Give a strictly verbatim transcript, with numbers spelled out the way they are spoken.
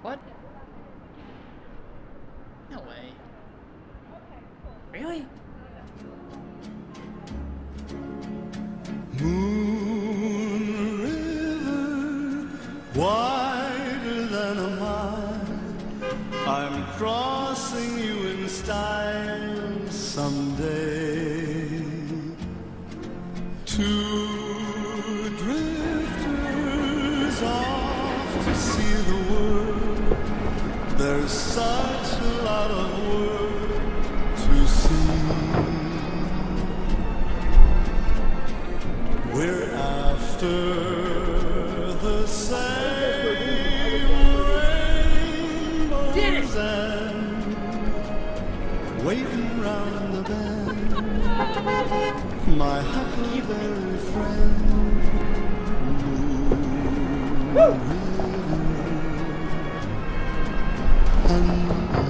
What? No way. Really? Moon River, wider than a mile, I'm crossing you in style someday. Two drifters off to see the world, there's such a lot of world to see. We're after the same rainbow's end, waiting round the bend, my huckleberry friend. Moon River, and